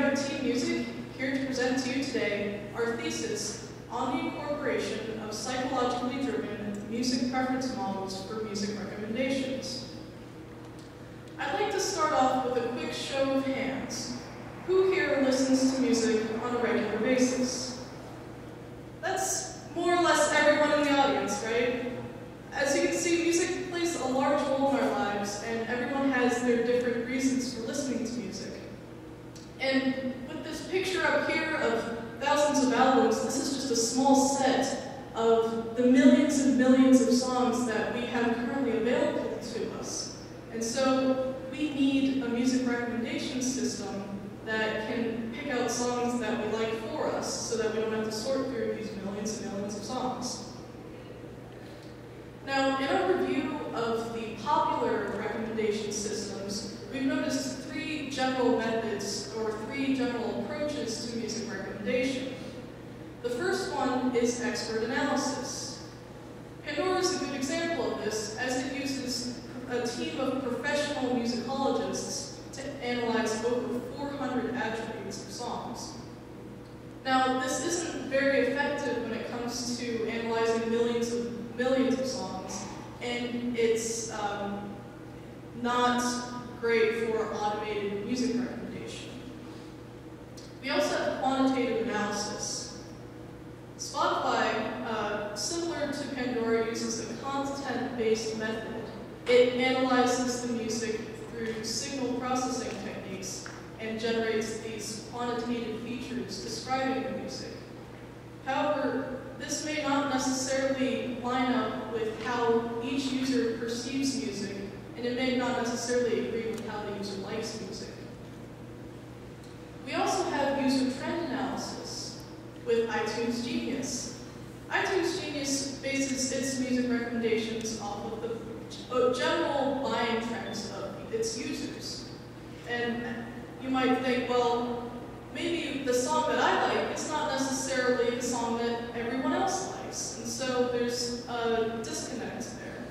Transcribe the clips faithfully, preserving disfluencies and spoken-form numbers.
have Team Music here to present to you today our thesis on the incorporation of psychologically driven music preference models for music recommendations. I'd like to start off with a quick show of hands. Who here listens to music on a regular basis? That's more or less everyone in the audience, right? As you can see, music plays a large role in our lives, and everyone has their different reasons for listening to music. And with this picture up here of thousands of albums, this is just a small set of the millions and millions of songs that we have currently available to us. And so we need a music recommendation system that can pick out songs that we like for us so that we don't have to sort through these millions and millions of songs. Now, in our review of the popular recommendation systems, we've noticed three general methods or three general approaches to music recommendation. The first one is expert analysis. Pandora is a good example of this, as it uses a team of professional musicologists to analyze over four hundred attributes of songs. Now, this isn't very effective when it comes to analyzing millions of millions of songs, and it's um, not great for automated music recommendation. We also have quantitative analysis. Spotify, uh, similar to Pandora, uses a content-based method. It analyzes the music through signal processing techniques and generates these quantitative features describing the music. However, this may not necessarily line up with how each user perceives music, and it may not necessarily agree with how the user likes music. We also have user trend analysis with iTunes Genius. iTunes Genius bases its music recommendations off of the general buying trends of its users. And you might think, well, maybe the song that I like is not necessarily the song that everyone else likes, and so there's a disconnect there.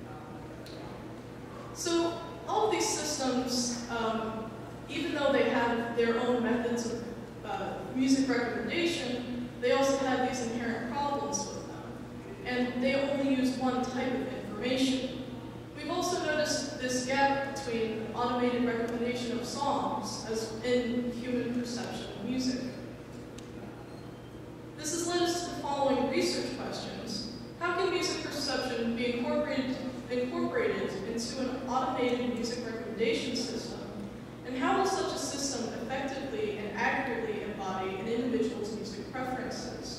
So all of these systems, um, even though they have their own methods of uh, music recommendation, they also have these inherent problems with them, and they only use one type of information. We've also noticed this gap between automated recommendation of songs as in human perception of music. This has led us to the following research questions. How can music perception be incorporated, incorporated into an automated music recommendation system? And how will such a system effectively and accurately embody an individual's music preferences?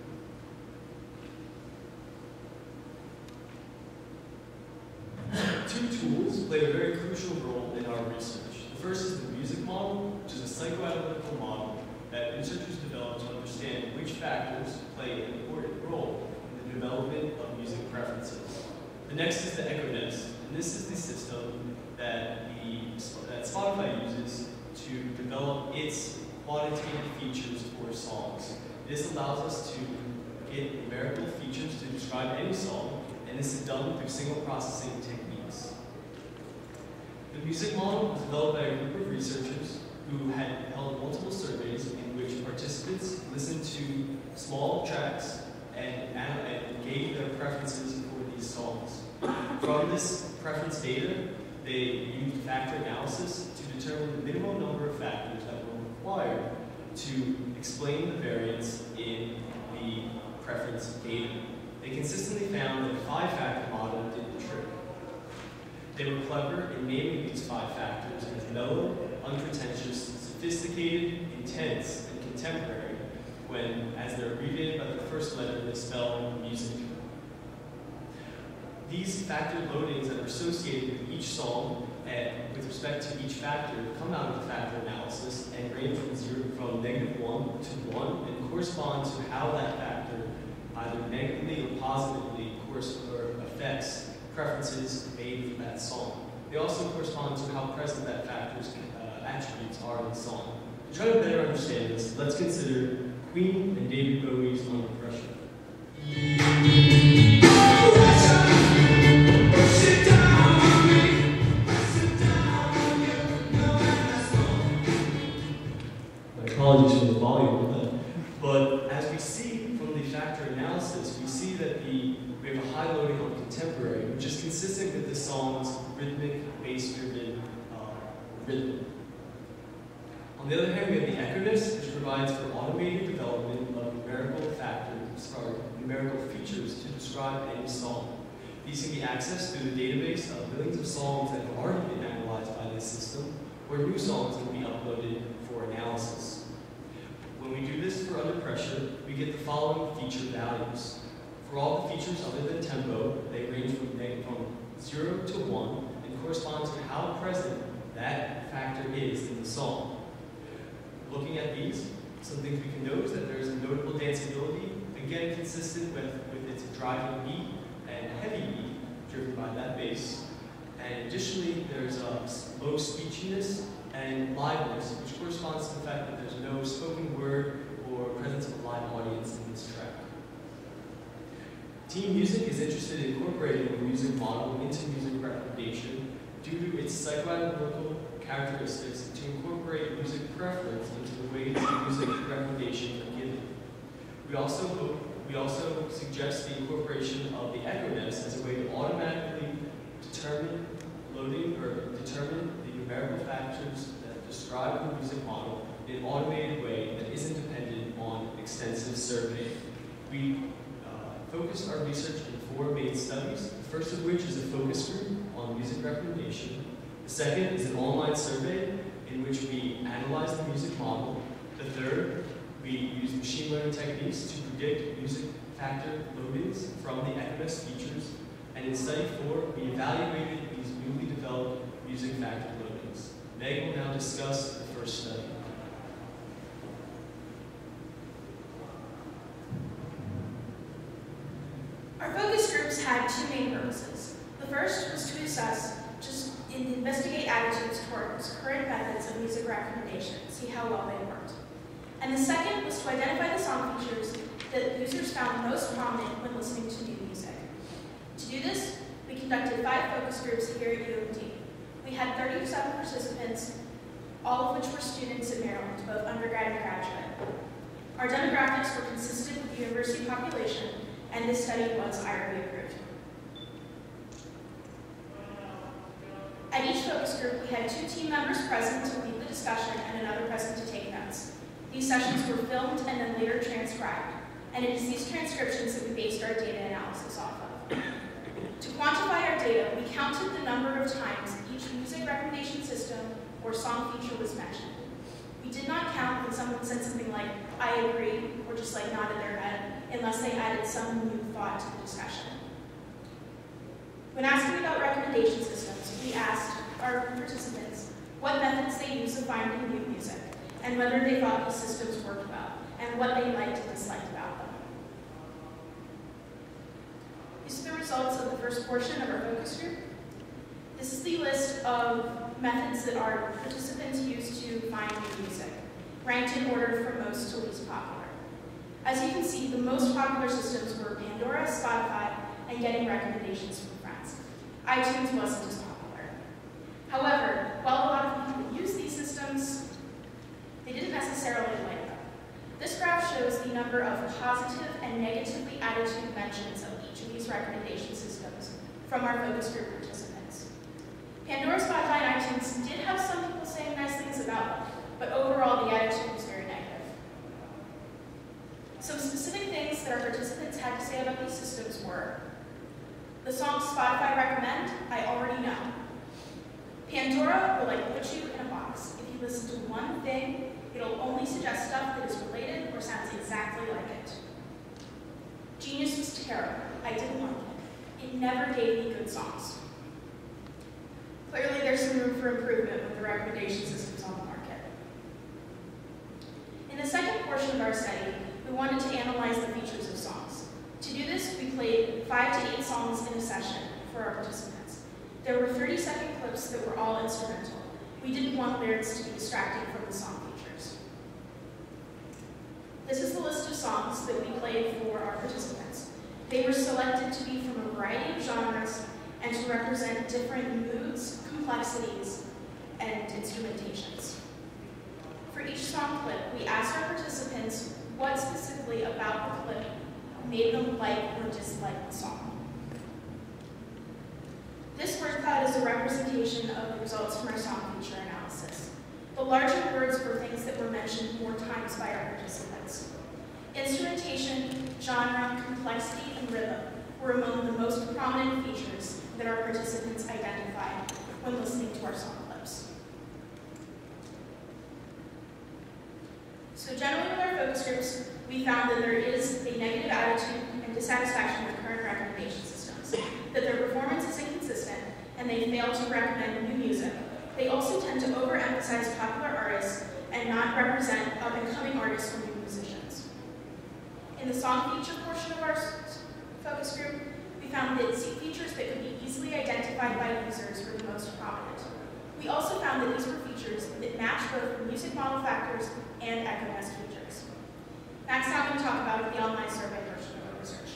Two tools play a very crucial role in our research. The first is the music model, which is a psychoanalytical model that researchers develop to understand which factors play an important role in the development of music preferences. The next is the EchoNest, and this is the system that, the, that Spotify uses to develop its quantitative features for songs. This allows us to get numerical features to describe any song, and this is done through signal processing techniques. The music model was developed by a group of researchers who had held multiple surveys in which participants listened to small tracks and, and gave their preferences for these songs. From this preference data, they used factor analysis to determine the minimum number of factors that were required to explain the variance in the preference data. They consistently found that a five-factor model did the trick. They were clever in naming these five factors as mellow, unpretentious, sophisticated, intense, and contemporary, when, as they're abbreviated by the first letter, they spell music. These factor loadings that are associated with each song and with respect to each factor come out of the factor analysis and range from zero from negative one to one and correspond to how that factor either negatively or positively course or affects preferences made for that song. They also correspond to how present that factor's uh, attributes are in the song. To try to better understand this, let's consider Queen and David Bowie's Under Pressure. apologies for the volume. But as we see from the factor analysis, we see that the we have a high loading on contemporary, which is consistent with the song's rhythmic, bass-driven uh, rhythm. On the other hand, we have the Echonis, which provides for automated development of numerical factors, or numerical features to describe any song. These can be accessed through the database of millions of songs that have already been analyzed by this system, or new songs can be uploaded for analysis. When we do this for under pressure, we get the following feature values. For all the features other than tempo, they range from, from zero to one and correspond to how present that factor is in the song. Looking at these, some things we can note is that there is a notable danceability, again consistent with, with its driving beat and heavy beat driven by that bass. And additionally, there's a low speechiness and liveness, which corresponds to the fact that there's no spoken word or presence of a live audience in this track. Team Music is interested in incorporating the music model into music recommendation due to its psychoanalytical characteristics to incorporate music preference into the way the music recommendations are given. We also hope, we also suggest the incorporation of the Echonis as a way to automatically determine loading or determine the numerical factors that describe the music model in an automated way that isn't dependent on extensive survey. We uh, focused our research in four main studies, the first of which is a focus group on music recommendation. The second is an online survey in which we analyze the music model. The third, we use machine learning techniques to predict music factor loadings from the Echonis features. And in study four, we evaluated these newly developed music factor loadings. Meg will now discuss the first study. Our focus groups had two main purposes. The first was to assess, just investigate attitudes towards current methods of music recommendation, see how well they worked. And the second was to identify the song features that users found most prominent when listening to new music. To do this, we conducted five focus groups here at U M D. We had thirty-seven participants, all of which were students in Maryland, both undergrad and graduate. Our demographics were consistent with the university population, and this study was I R B approved. At each focus group, we had two team members present to lead the discussion and another present to take notes. These sessions were filmed and then later transcribed, and it is these transcriptions that we based our data analysis off of. To quantify our data, we counted the number of times each music recommendation system or song feature was mentioned. We did not count when someone said something like, I agree, or just like nodded their head, unless they added some new thought to the discussion. When asking about recommendation systems, we asked our participants what methods they use of finding new music, and whether they thought these systems worked well, and what they liked and disliked about them. These are the results of the first portion of our focus group. This is the list of methods that our participants used to find new music, ranked in order from most to least popular. As you can see, the most popular systems were Pandora, Spotify, and getting recommendations from friends. iTunes wasn't as popular. However, while a lot of people use these systems, they didn't necessarily like them. This graph shows the number of positive and negatively attitude mentions of each of these recommendation systems from our focus group participants. Pandora, Spotify, and iTunes did have some people saying nice things about them, but overall the attitude was very negative. Some specific things that our participants had to say about these systems were: the song Spotify recommend, I already know. Pandora will like put you in a box. If you listen to one thing, it'll only suggest stuff that is related or sounds exactly like it. Genius was terrible. I didn't like it. It never gave me good songs. Clearly, there's some room for improvement with the recommendation systems on the market. In the second portion of our study, we wanted to analyze the features of songs. To do this, we played five to eight songs in a session for our participants. There were thirty second clips that were all instrumental. We didn't want lyrics to be distracting from the song features. This is the list of songs that we played for our participants. They were selected to be from a variety of genres and to represent different moods, complexities, and instrumentations. For each song clip, we asked our participants what specifically about the clip made them like or dislike the song. This word cloud is a representation of the results from our song feature analysis. The larger words were things that were mentioned more times by our participants. Instrumentation, genre, complexity, and rhythm were among the most prominent features that our participants identified when listening to our song clips. So generally with our focus groups, we found that there is a negative attitude and dissatisfaction with current recommendation systems, that their performance is inconsistent, and they fail to recommend new music. They also tend to overemphasize popular artists and not represent up-and-coming artists or new musicians. In the song feature portion of our focus group, we found that features that could be easily identified by users were the most prominent. We also found that these were features that match both the music model factors and EchoNest features. Next, I'm going to talk about the online survey version of our research.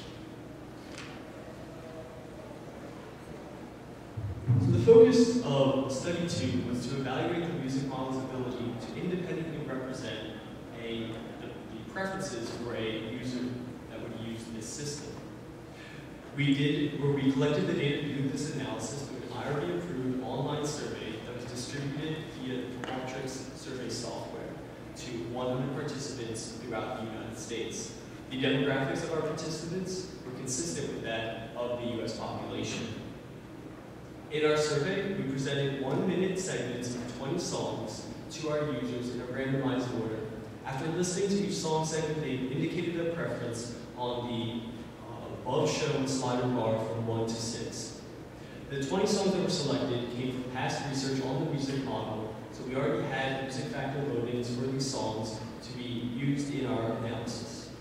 So the focus of study two was to evaluate the music model's ability to independently represent a, the, the preferences for a user that would use this system. We did, where we collected the data to do this analysis through an I R B-approved online survey that was distributed via the Qualtrics survey software to one hundred participants throughout the United States. The demographics of our participants were consistent with that of the U S population. In our survey, we presented one-minute segments of twenty songs to our users in a randomized order. After listening to each song segment, they indicated their preference on the uh, above-shown slider bar from one to six. The twenty songs that were selected came from past research on the music model, so we already had music factor loadings for these songs to be used in our analysis.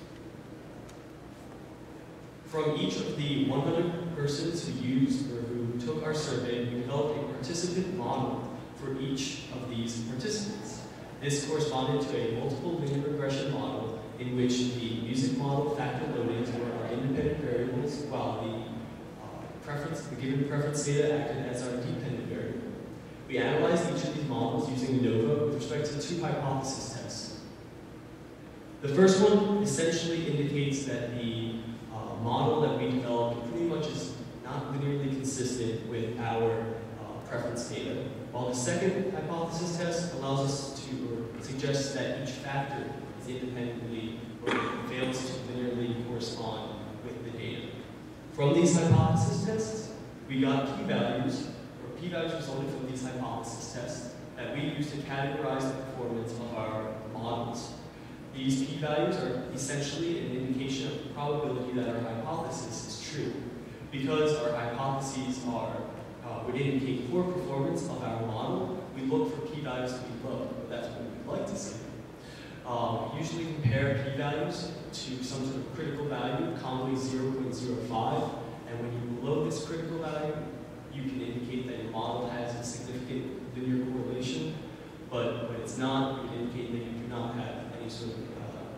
From each of the one hundred persons who used or who took our survey, we developed a participant model for each of these participants. This corresponded to a multiple linear regression model in which the music model factor loadings were our independent variables, while the uh, preference, the given preference data acted as our dependent variable. We analyzed each of these models using ANOVA with respect to two hypothesis tests. The first one essentially indicates that the uh, model that we developed pretty much is not linearly consistent with our uh, preference data, while the second hypothesis test allows us to, or suggests that each factor is independently or fails to linearly correspond with the data. From these hypothesis tests, we got p-values, or p-values resulted from these hypothesis tests that we use to categorize the performance of our models. These p-values are essentially an indication of the probability that our hypothesis is true. Because our hypotheses are, uh, would indicate poor performance of our model, we look for p-values to be low. That's what we'd like to see. Um, we usually compare p-values to some sort of critical value, commonly zero point zero five, and when you're below this critical value, you can indicate that your model has a significant linear correlation, but when it's not, you can indicate that you do not have any sort of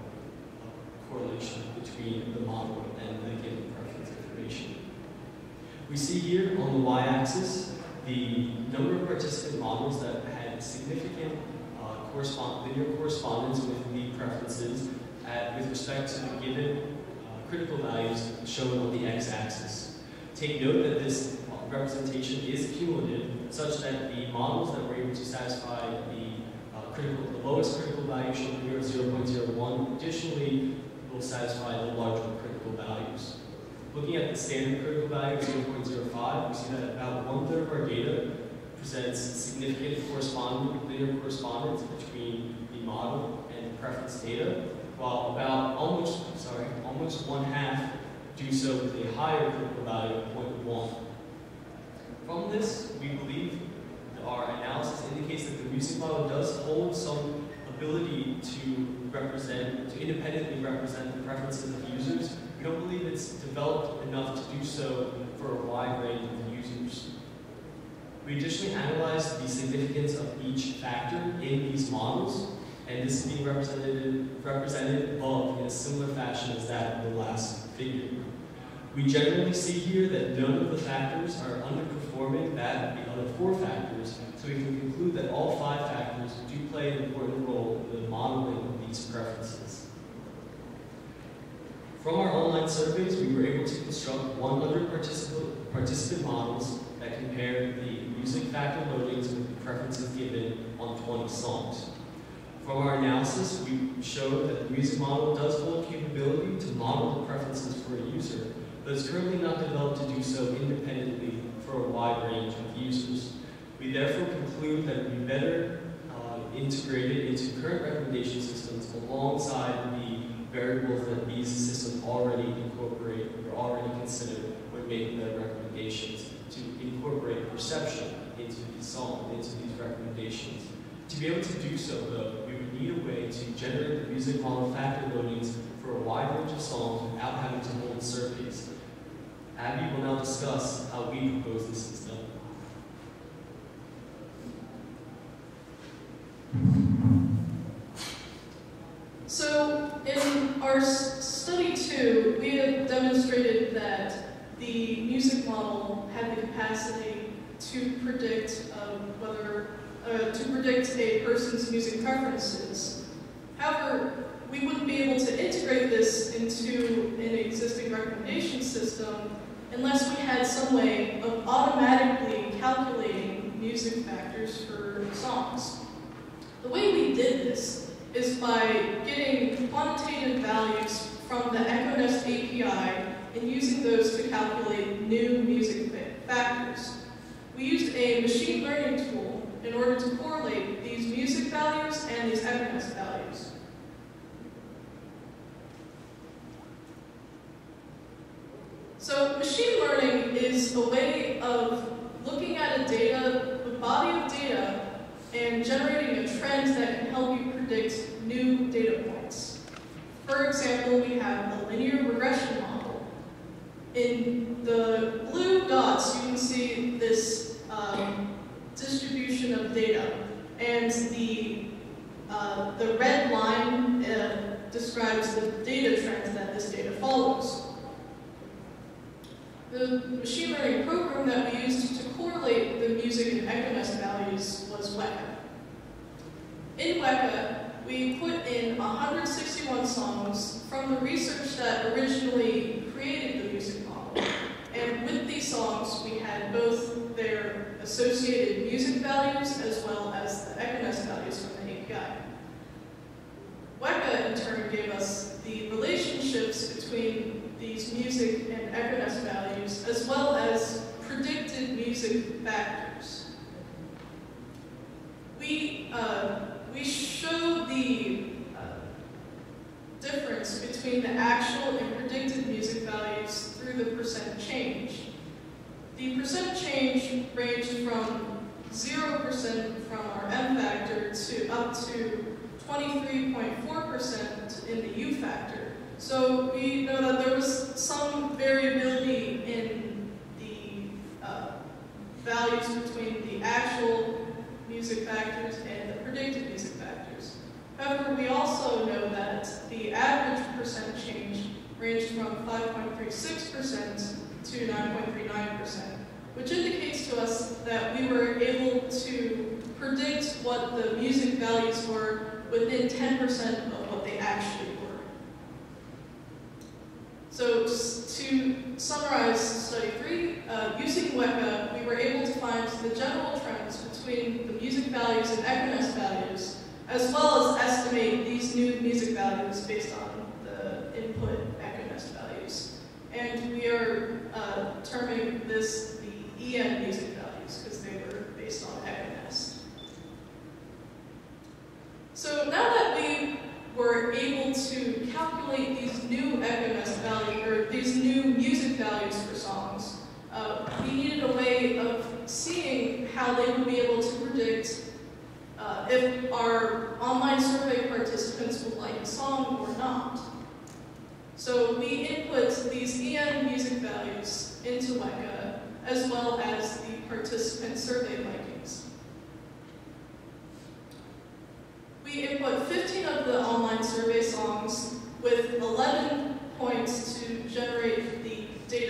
uh, correlation between the model and the given preference information. We see here on the y-axis the number of participant models that had significant uh, correspond linear correspondence with the preferences at, with respect to the given uh, critical values shown on the x-axis. Take note that this representation is cumulative, such that the models that were able to satisfy the, uh, critical, the lowest critical value shown here at zero point zero one additionally will satisfy the larger critical values. Looking at the standard critical value of zero point zero five, we see that about one-third of our data presents significant correspondence, linear correspondence between the model and the preference data, while about almost, sorry, almost one half do so with a higher critical value of zero point one. From this, we believe that our analysis indicates that the music model does hold some ability to represent, to independently represent the preferences of users. We don't believe it's developed enough to do so for a wide range of users. We additionally analyzed the significance of each factor in these models, and this is being represented, represented above in a similar fashion as that of the last figure. We generally see here that none of the factors are underperforming that of the other four factors, so we can conclude that all five factors do play an important role in the modeling of these preferences. From our online surveys, we were able to construct one hundred participant, participant models that compare the music factor loadings with the preferences given on twenty songs. From our analysis, we showed that the music model does hold capability to model the preferences for a user, but is currently not developed to do so independently for a wide range of users. We therefore conclude that it would be better uh, integrated into current recommendation systems alongside the variables that these systems already incorporate or already consider when making their recommendations, to incorporate perception into these songs, into these recommendations. To be able to do so, though, we would need a way to generate the music model factor loadings for a wide range of songs without having to hold surveys. Abby will now discuss how we propose this is done. So, in our study two, we had demonstrated that the music model had the capacity to predict um, whether uh, to predict a person's music preferences. However, we wouldn't be able to integrate this into an existing recommendation system unless we had some way of automatically calculating music factors for songs. The way we did this is by getting quantitative values from the EchoNest A P I and using those to calculate new music factors. We used a machine learning tool in order to correlate these music values and these EchoNest values. So machine learning is a way of looking at a data, a body of data, and generating a trend that can help you predict new data points. For example, we have a linear regression model. In the blue dots, you can see this um, distribution of data, and the, uh, the red line uh, describes the data trends that this data follows. The machine learning program that we used to correlate the music and EchoNest values was Weka. In Weka, we put in one hundred sixty-one songs from the research that originally created the music model. And with these songs, we had both their associated music values as well as the EchoNest values from the A P I. Weka, in turn, gave us the relationships between these music and EchoNest values, as well as predicted music factors. We, uh, we show the uh, difference between the actual and predicted music values through the percent change. The percent change ranged from zero percent from our M factor to up to twenty-three point four percent in the U factor. So we know that there was some variability in the uh, values between the actual music factors and the predicted music factors. However, we also know that the average percent change ranged from five point three six percent to nine point three nine percent, which indicates to us that we were able to predict what the music values were within ten percent of what they actually were. So just to summarize study three, uh, using Weka, we were able to find the general trends between the music values and EchoNest values, as well as estimate these new music values based on the input EchoNest values. And we are uh, terming this the E N music values because they were based on EchoNest. So now that we were able to calculate these new EchoNest values, or these new music values for songs, uh, we needed a way of seeing how they would be able to predict uh, if our online survey participants would like a song or not. So we input these E N music values into Weka, as well as the participant survey likings. We input fifteen of the online survey songs with eleven points to generate the data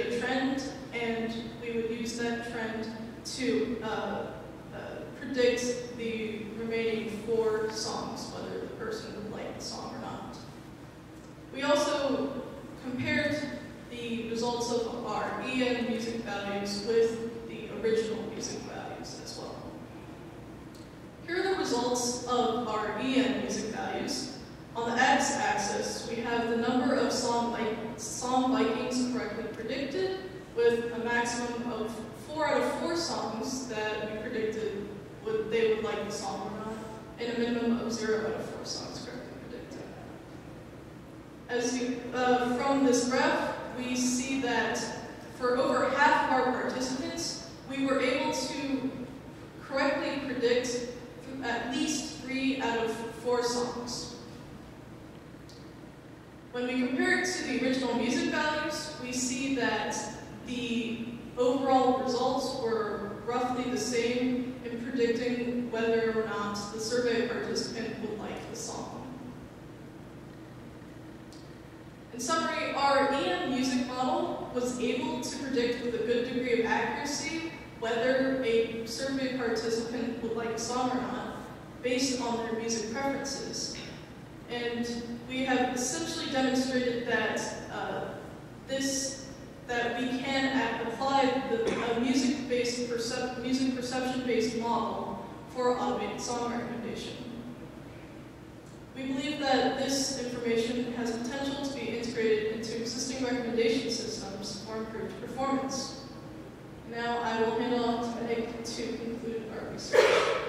to uh, uh, predict the remaining four songs, whether the person would like the song or not. We also compared the results of our E N music values with the original music values as well. Here are the results of our E N music values. On the x-axis, we have the number of song, vi song Vikings correctly predicted, with a maximum of four out of four songs that we predicted would, they would like the song or not, and a minimum of zero out of four songs correctly predicted. As you, uh, from this graph, we see that for over half of our participants, we were able to correctly predict at least three out of four songs. When we compare it to the original music values, we see that the overall results were roughly the same in predicting whether or not the survey participant would like the song. In summary, our E N music model was able to predict with a good degree of accuracy whether a survey participant would like a song or not, based on their music preferences. And we have essentially demonstrated that uh, this, that we can apply the, a music-based, percep music perception-based model for automated song recommendation. We believe that this information has potential to be integrated into existing recommendation systems for improved performance. Now I will hand it off to Meg to conclude our research.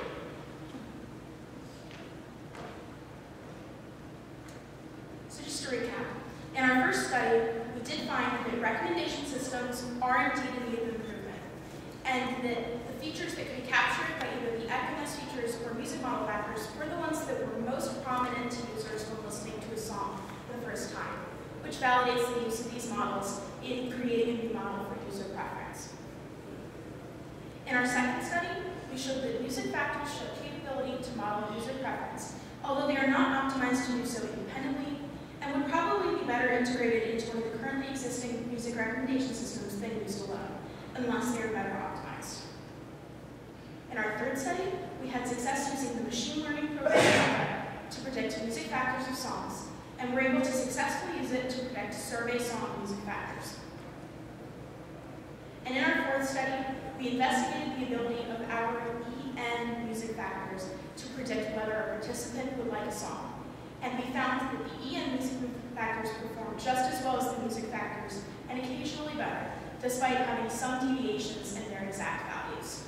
So just to recap, in our first study, we did find that recommendation systems are indeed in need of improvement, and that the features that could be captured by either the F M S features or music model factors were the ones that were most prominent to users when listening to a song for the first time, which validates the use of these models in creating a new model for user preference. In our second study, we showed that music factors show capability to model user preference, although they are not optimized to do so independently, and would probably be better integrated into one of the currently existing music recommendation systems than used alone, unless they are better optimized. In our third study, we had success using the machine learning program to predict music factors of songs, and were able to successfully use it to predict survey song music factors. And in our fourth study, we investigated the ability of our E N music factors to predict whether a participant would like a song. And we found that the E N music factors perform just as well as the music factors, and occasionally better, despite having some deviations in their exact values.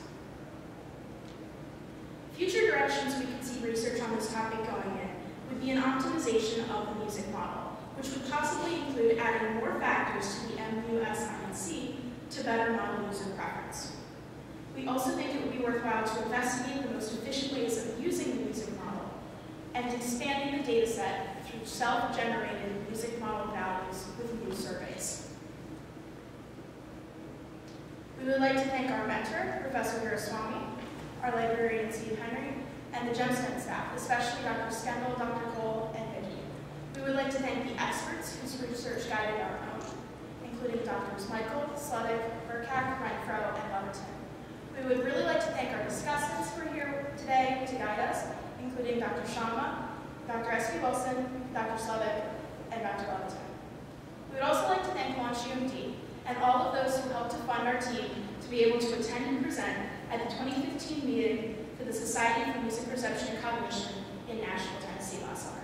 Future directions we could see research on this topic going in would be an optimization of the music model, which would possibly include adding more factors to the M U S I N C to better model user preference. We also think it would be worthwhile to investigate the most efficient ways of using the music model and expanding the data set through self-generated music model values with new surveys. We would like to thank our mentor, Professor Guruswamy, our librarian, Steve Henry, and the GEMSTEM staff, especially Doctor Skendall, Doctor Cole, and Vicki. We would like to thank the experts whose research guided our own, including Doctors Michael, Sluddick, Burkak, Renfro, and Leverton. We would really like to thank our discussants who are here today to guide us, including Doctor Sharma, Doctor S V Wilson, Doctor Sluddick, and Doctor Leverton. We would also like to thank Launch U M D and all of those who helped to fund our team to be able to attend and present at the twenty fifteen meeting for the Society for Music Perception and Cognition in Nashville, Tennessee last summer.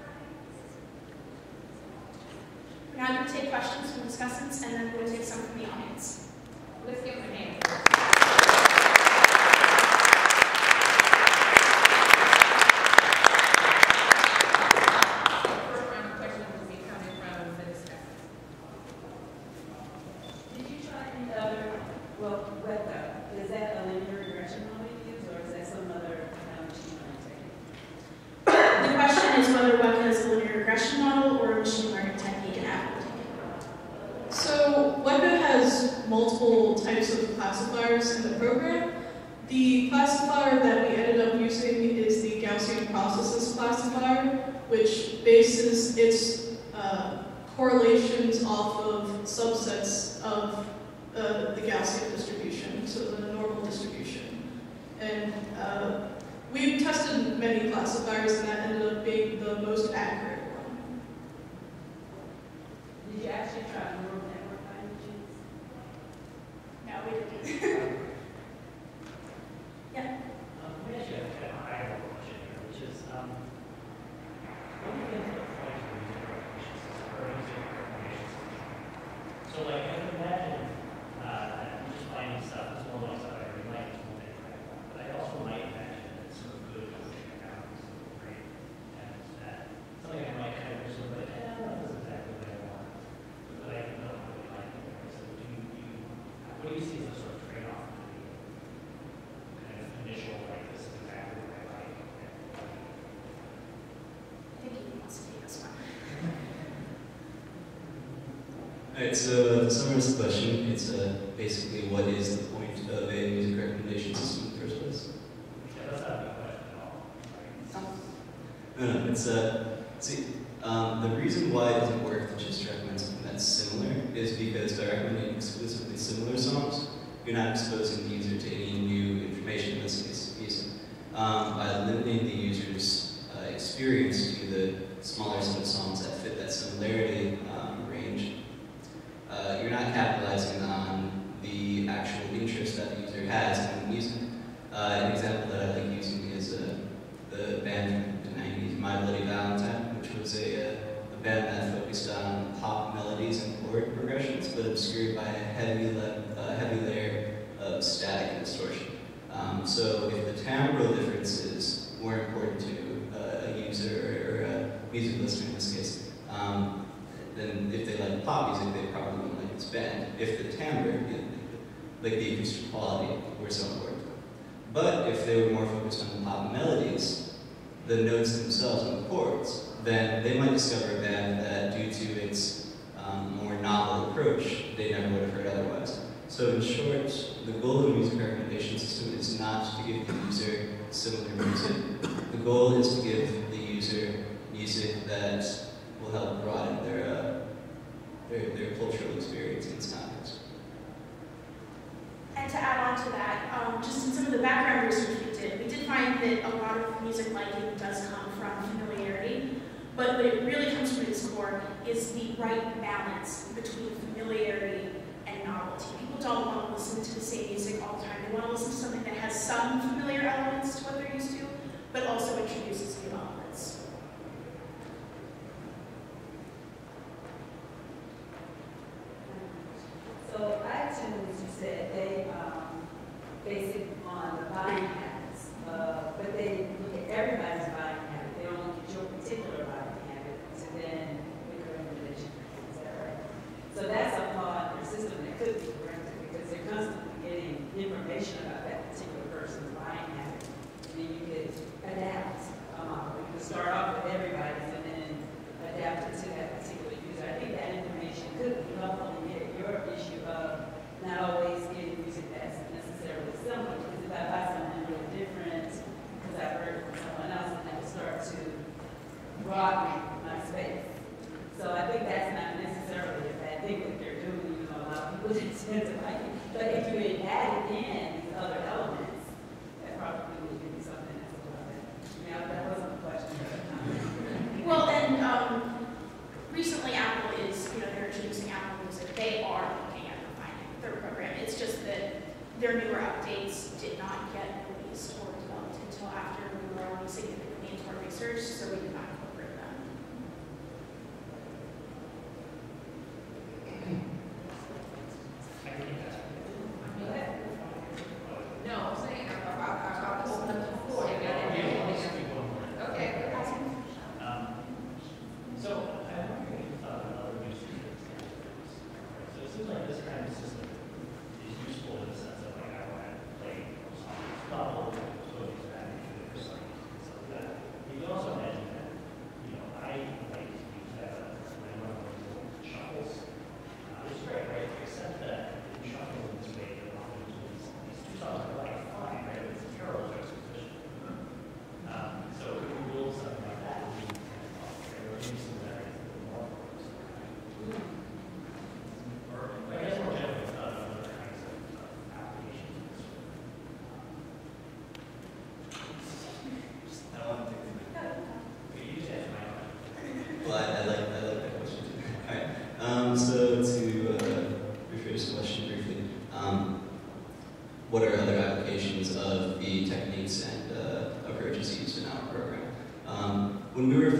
We're now going to take questions from discussants, and then we'll take some from the audience. Let's give them a name. Multiple types of classifiers in the program. The classifier that we ended up using is the Gaussian processes classifier, which bases its uh, correlations off of subsets of uh, the Gaussian distribution, so the normal distribution. And uh, we tested many classifiers, and that ended up being the most accurate one. Did you actually try neural network languages? No, we didn't. Yeah. Um, we actually have kind of a higher level question here, which is, um, what do you think the point of the user recognition system or user recognition system? So, like, I can imagine uh, that you're just finding stuff, this one looks like I might just want to interact with, but I also might imagine that some good coaching accounts, some great attempts that something I might kind of just look like, eh, I don't know if this is exactly what I want, but I don't know really like it. So, do you, do you, what do you see as a sort of trade-off between kind of initial, like, this is exactly what I like? I think he wants to take this one. Alright, so to summarize the question, it's uh, basically what is the point of a music recommendation system in the first place? Yeah, that's not a big question at all. No, no, it's uh, see, um, the reason why it doesn't work to just recommend something that's similar is because by recommending exclusively similar songs, you're not exposing the user to any new information, in this case, music. Um, by limiting the user's uh, experience to the smaller set of songs that fit that similarity um, range, uh, you're not capitalizing on the actual interest that the user has in the music. Uh, an example that I like using is uh, the band from the nineties, My Bloody Valentine, which was a, uh, a band that focused on pop melodies and chord progressions, but obscured by a heavy, le uh, heavy layer of static and distortion. Um, so if the timbral differences were important to uh, a user or, or a music listener in this case, um, then if they like pop music, they probably wouldn't like this band. If the timbre, you know, like the acoustic quality, were so important. But if they were more focused on the pop melodies, the notes themselves and the chords, then they might discover a band that, due to its um, more novel approach, they never would have heard otherwise. So in short, the goal of a music recommendation system is not to give the user similar music. The goal is to give the user music that will help broaden their, uh, their, their cultural experience in this context. And to add on to that, um, just in some of the background research we did, we did find that a lot of music liking does come from familiarity, but what it really comes from its core is the right balance between familiarity and novelty. People don't want to listen to the same music all the time. They want to listen to something that has some familiar elements to what they're used to, but also introduces new elements. So iTunes, you said they um, base it on the buying habits, uh, but they look at everybody's buying habit. They don't look at your particular buying habit to then make a recommendation. Is that right? So that's a flaw in their system that could be corrected because they're constantly getting information about that particular person's buying habit. And then you could adapt. Um, you could start off with everybody's and then adapt it to that particular user. I think that information could be helpful to get your issue of not always getting music that's necessarily similar. Because if I buy something really different, because I've heard it from someone else, and that will start to broaden my space. So I think that's not necessarily a bad thing that they're doing, even though a lot of people tend to like it. But if you had added in these other elements, that probably would give you something that's a little bit. Now, that wasn't a question. Well, and um, recently Apple is, you know, they're introducing Apple Music. They are looking at refining their program. It's just that their newer updates did not get released or developed until after we were already significantly into our research, so we did not incorporate them. I think that's Go ahead. No, I'm saying about, about open up the floor. You got Yeah, it? let's just do one more. Okay. Um, so I wonder if you thought of other use cases. So it seems like this kind of system is useful in the sense of like I want to play songs, not all of them, so it's bad to do for some and stuff like that. You can also imagine that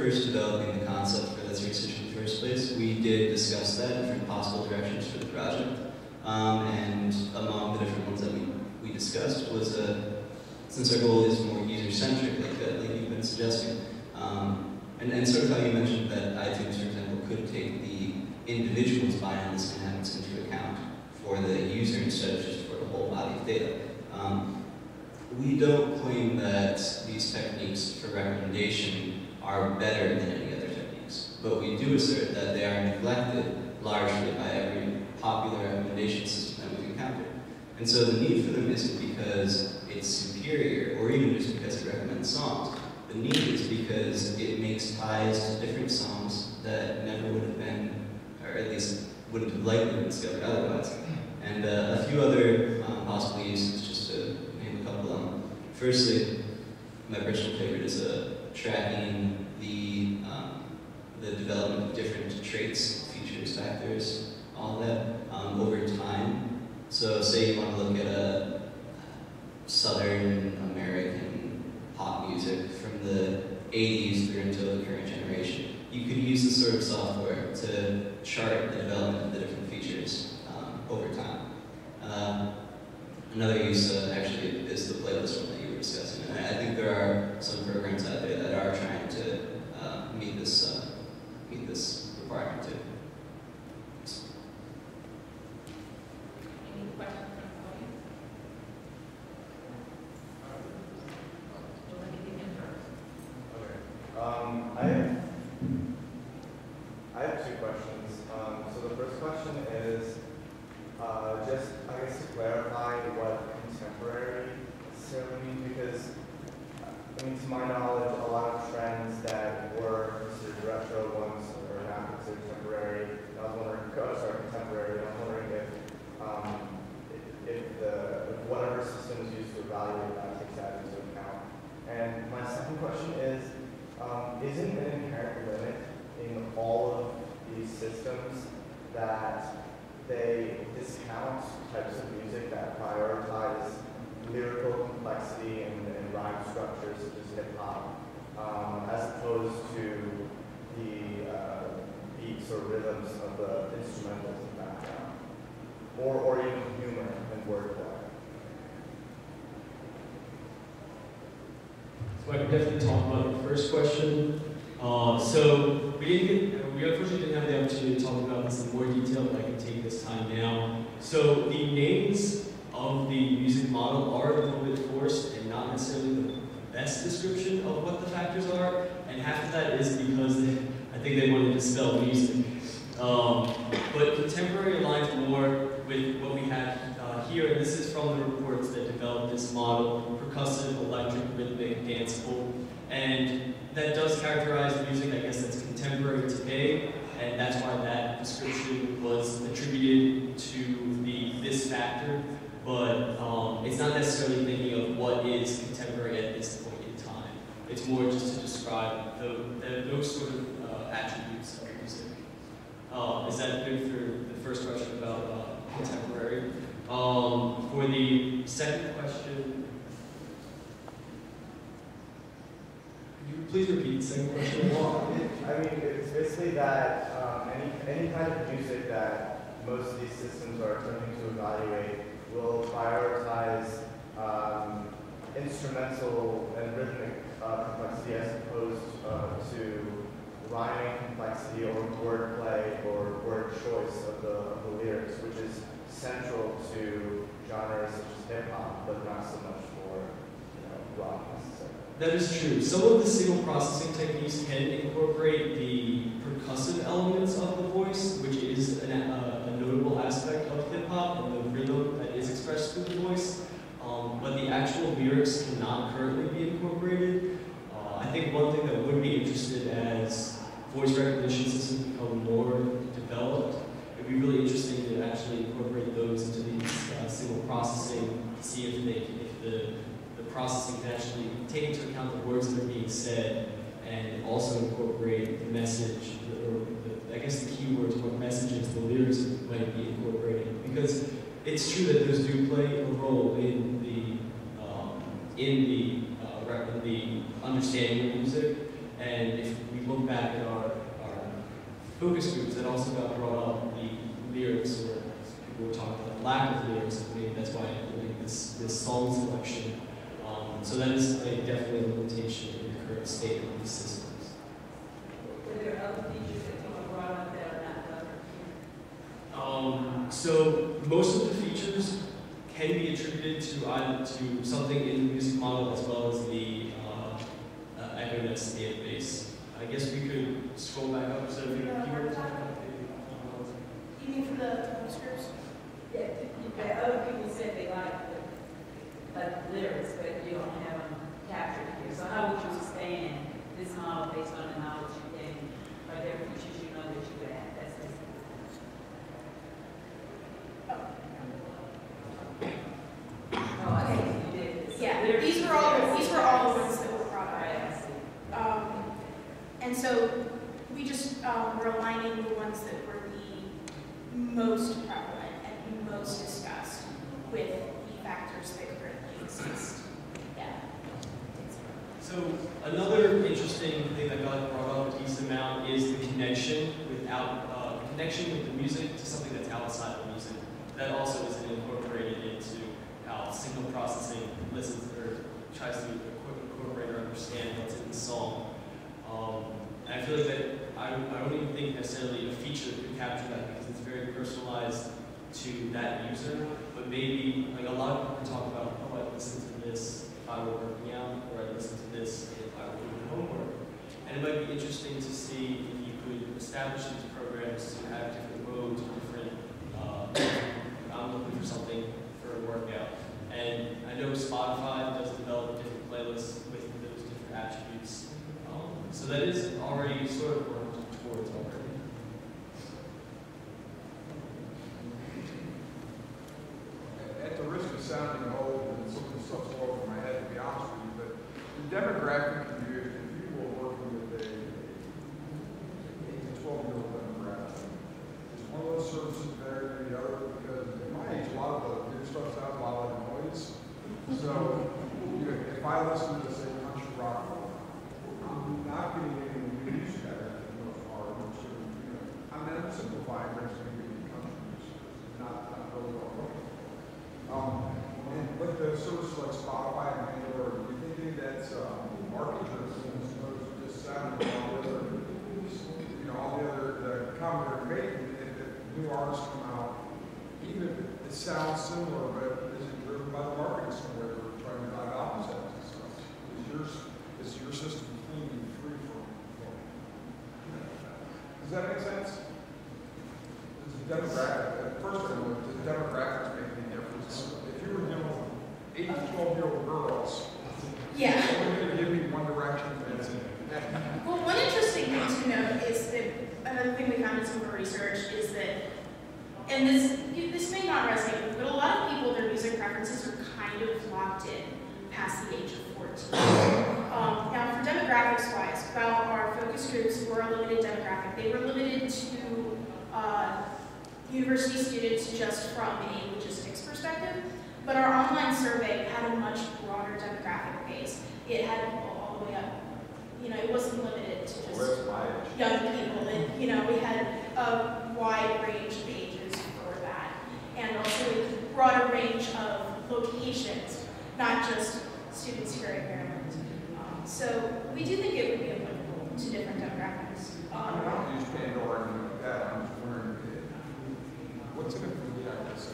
first developing the concept for this research in the first place, we did discuss that, different possible directions for the project. Um, and among the different ones that we, we discussed was, uh, since our goal is more user-centric, like, uh, like you've been suggesting, um, and, and sort of how you mentioned that iTunes, for example, could take the individual's buying list and habits into account for the user instead of just for the whole body of data. Um, we don't claim that these techniques for recommendation are better than any other techniques, but we do assert that they are neglected largely by every popular recommendation system that we've encountered. And so the need for them isn't because it's superior, or even just because it recommends songs. The need is because it makes ties to different songs that never would have been, or at least wouldn't have likely been discovered otherwise. And uh, a few other um, possible uses, just to name a couple of them. Firstly, my personal favorite is uh, tracking the, um, the development of different traits, features, factors, all that um, over time. So say you want to look at a Southern American pop music from the eighties through until the current generation. You could use this sort of software to chart the development of the different features um, over time. Uh, another use uh, actually is the playlist one that you were discussing. And I think there are some programs out there that are trying to uh, meet this uh, meet this requirement too. Any questions from the audience? We'll let you begin first. Okay. Um, I have, I have two questions. Um, so the first question is, uh, just, I guess, to clarify what contemporary necessarily means, because, I mean, to my knowledge, a lot of trends that were considered retro ones are now considered contemporary. I was wondering, oh, sorry, contemporary. I was wondering if, um, if the, if whatever system is used to evaluate that takes that into account. And my second question is, um, isn't an inherent limit in all of these systems that they discount types of music that prioritize lyrical complexity and, and rhyme structures such as hip-hop, um, as opposed to the uh, beats or rhythms of the instrumentals in the background, or, or even humor and wordplay. So I can definitely talk about the first question. Uh, so we didn't get, we unfortunately didn't have the opportunity to talk about this in more detail, but I can take this time now. So the names of the music model are a little bit forced and not necessarily the best description of what the factors are, and half of that is because they, I think they wanted to spell music. Um, but contemporary aligns more with what we have uh, here, and this is from the reports that developed this model: percussive, electric, rhythmic, danceable. And that does characterize the music, I guess, that's contemporary today, and that's why that description was attributed to the this factor. But um, it's not necessarily thinking of what is contemporary at this point in time. It's more just to describe the, the, those sort of uh, attributes of music. Uh, is that good for the first question about uh, contemporary? Um, for the second question, could you please repeat the second question? Well, it, I mean, it's basically that um, any, any kind of music that most of these systems are attempting to evaluate will prioritize um, instrumental and rhythmic uh, complexity as opposed uh, to rhyming complexity or wordplay or word choice of the, of the lyrics, which is central to genres such as hip-hop, but not so much for you know, rock necessarily. That is true. Some of the signal processing techniques can incorporate the percussive elements of the voice, which is an, uh, a notable aspect of hip-hop and the rhythm that is expressed through the voice. Um, but the actual lyrics cannot currently be incorporated. Uh, I think one thing that would be interested as voice recognition systems become more developed, it would be really interesting to actually incorporate those into these uh, signal processing to see if, they, if the processing can actually take into account the words that are being said and also incorporate the message, or the, I guess the keywords, what messages the lyrics might be incorporating. Because it's true that those do play a role in the um, in the uh, in the understanding of music. And if we look look back at our, our focus groups, that also got brought up the lyrics, or people were talking about the lack of lyrics, and maybe that's why I believe this, this song selection. Um, so that is a, definitely a limitation in the current state of these systems. Were there other features that you brought up that are not covered here? Um, so most of the features can be attributed to either to something in the music model as well as the uh, uh, EchoNest database. I guess we could scroll back up so if you Yeah, keyword we're talking- You mean for the focus groups? Yeah, the other people said they like the, like the lyrics, but you don't have them captured here. So how would you expand this model based on the knowledge you gain? Are there features you know that you would add? That's basically. Oh, I see you did this. Yeah, Lyrics- these were all, these were all the ones that were brought up. Right, I see. Um, and so we just um, were aligning the ones that were the most prevalent and most discussed with the factors that currently exist. Yeah. So another interesting thing that got brought up a decent amount is the connection without uh, connection with the music to something that's outside of music. That also isn't incorporated into how signal processing listens or tries to incorporate or understand what's in the song. Um, and I feel like that I, I don't even think necessarily a feature could capture that because it's very personalized to that user. But maybe like a lot of people talk about, oh, I listen to this if I were working out, or I listen to this if I were doing homework. And it might be interesting to see if you could establish these programs to have different modes or different, uh, I'm looking for something for a workout. And I know Spotify does develop different playlists with those different attributes. Um, so that is already sort of worked towards already. At the risk of sounding old and some of the stuff's all over my head, to be honest with you, but the demographic community, if you were working with a eight to twelve year old demographic, is one of those services better than the other? Because at my age, a lot of the new stuff sounds a lot like noise. So, you know, if I listen to, say, country rock, I'm not getting any new music out of it for the most part. Which, you know, I mean, I'm simplifying, there's going to be country music. It's not, not really what I'm looking for. Um, and with the services like Spotify and Pandora, do you think that's um, market driven as opposed to just sounding all the other, you know, all the other the comment they're making? If, if new artists come out, even if it sounds similar, but is it driven by the marketing somewhere? They're trying to drive album sales and stuff. Is yours is your system clean and free from? from does that make sense? Does the demographic? First of all, does the demographics make any difference? If you were dealing with eight to twelve year old girls, Yeah. you're going to give me one direction and that's it. Well, one interesting thing to note is that another thing we found in some of our research is that, and this this may not resonate with, but a lot of people, their music preferences are kind of locked in past the age of fourteen. Um, now, for demographics-wise, while our focus groups were a limited demographic, they were limited to uh, university students just from a logistics perspective. But our online survey had a much broader demographic base. It had people all the way up. You know, it wasn't limited to just Where's my age? young people. It, you know, we had a wide range of ages for that. And also a broader range of locations, not just students here at Maryland. Um, so we do think it would be applicable to different demographics. I mean, I don't use Pandora or anything like that. I'm just wondering, what's in it for me? I guess.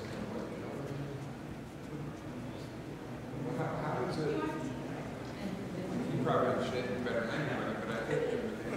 How, how does it? You probably understand it better than anybody, but I think.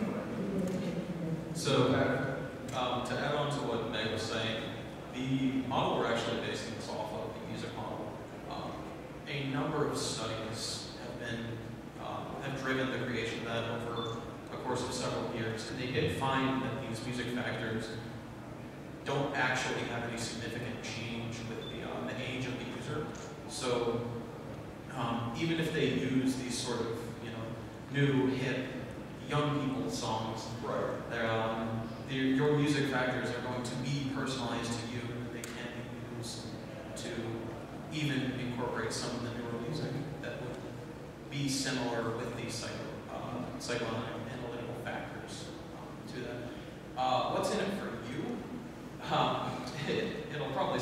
So, um, to add on to what Meg was saying, the model we're actually basing this off of, the music model, um, a number of studies have been, um, have driven the creation of that over a course of several years, and they did find that these music factors don't actually have any significant change with the, um, the age of the user. So, um, even if they use these sort of, you know, new, hip, young people songs, Right. they're, um, they're, your music factors are going to be personalized to you, and they can be used to even incorporate some of the newer music that would be similar with these psycho, uh, psychoanalytical factors.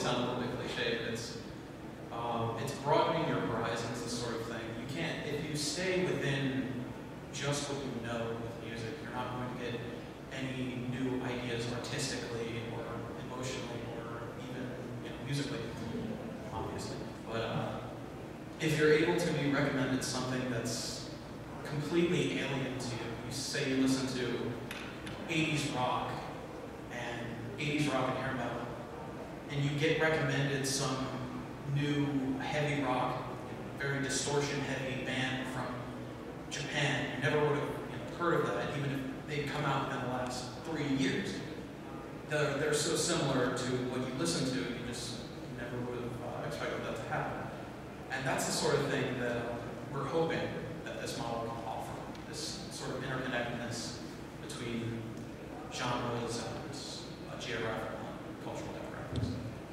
sound a little bit cliche, but it's um, it's broadening your horizons, this sort of thing. You can't, if you stay within just what you know with music, you're not going to get any new ideas artistically or emotionally or even, you know, musically, obviously. But uh, if you're able to be recommended something that's completely alien to you, you say you listen to eighties rock and eighties rock and hair metal, and you get recommended some new heavy rock, very distortion-heavy band from Japan, you never would have, you know, heard of that, even if they'd come out within the last three years. They're, they're so similar to what you listen to, you just never would have uh, expected that to happen. And that's the sort of thing that we're hoping that this model can offer, this sort of interconnectedness between genres and uh, geographical and cultural demographics.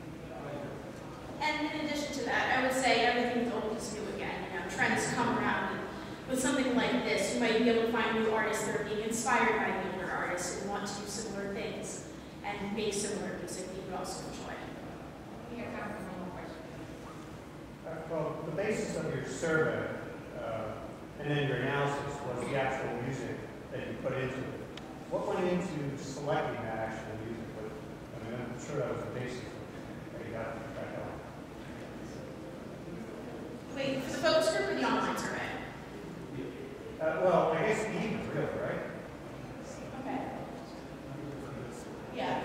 And in addition to that, I would say everything's old is new again. You know, trends come around, and with something like this, you might be able to find new artists that are being inspired by the older artists and want to do similar things and make similar music that you would also enjoy. We have time for one more question. Uh, well, the basis of your survey uh, and then your analysis was the actual music that you put into it. What went into selecting that actual music? I mean, I'm sure that was the basis that you got back on. Wait, for the focus group or the online survey? Uh, well, I guess even, really, right? Okay. Yeah.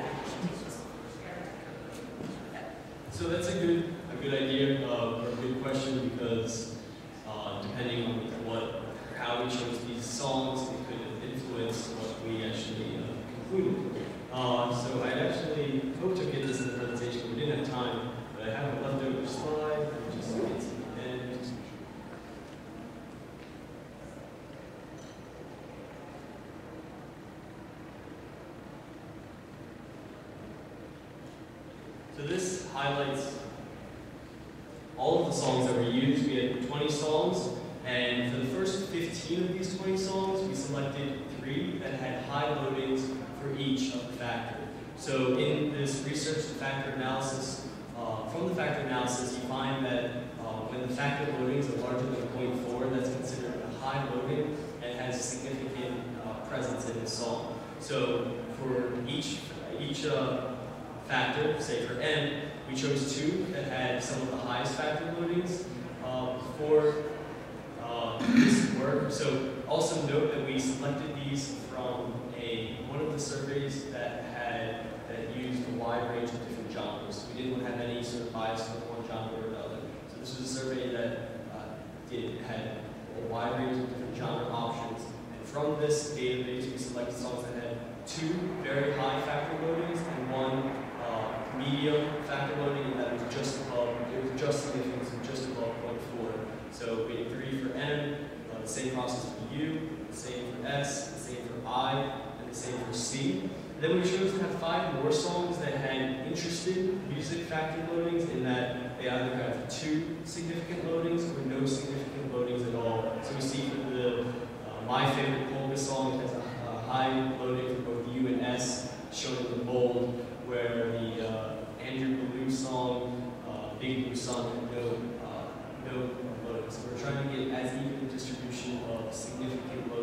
So that's a good a good idea uh, or a good question because uh, depending on what how we chose these songs, it could have influenced what we actually uh, concluded. Uh, so I actually hoped to get this in the presentation, but we didn't have time. But I have a leftover slide. Which just get to the end. So this highlights all of the songs that were used. We had twenty songs, and for the first fifteen of these twenty songs, we selected three that had high loadings for each of the factor. So in this research, the factor analysis, uh, from the factor analysis, you find that uh, when the factor loadings are larger than zero point four, that's considered a high loading and has significant uh, presence in the song. So for each, each uh, factor, say for N, we chose two that had some of the highest factor loadings uh, for uh, this work. So also note that we selected these from a one of the surveys that had that used a wide range of different genres. We didn't have any sort of bias with one genre or another. So this was a survey that uh, did had a wide range of different genre options. And from this database, we selected songs that had two very high factor loadings and one uh, medium factor loading, and that was just above, it was just significant, so just above zero point four. So we had three for N, uh, the same process for U, the same for S, the same for I, and the same for C. And then we chose to have five more songs that had interesting music factor loadings in that they either have two significant loadings or no significant loadings at all. So we see for the uh, My Favorite Polka song, it has a, a high loading for both U and S, shown in the bold, where the uh, Andrew Blue song, uh, Big Blue Sun, had no, uh, no loadings. So we're trying to get as even a distribution of significant loadings